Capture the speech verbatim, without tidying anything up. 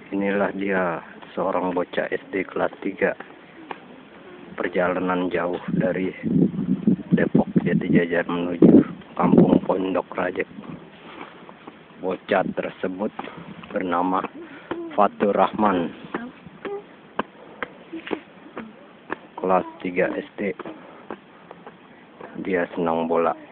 Inilah dia, seorang bocah S D kelas tiga. Perjalanan jauh dari Depok Jatijajar menuju Kampung Pondok Rajek. Bocah tersebut bernama Fatur Rahman, kelas tiga S D. Dia senang bola.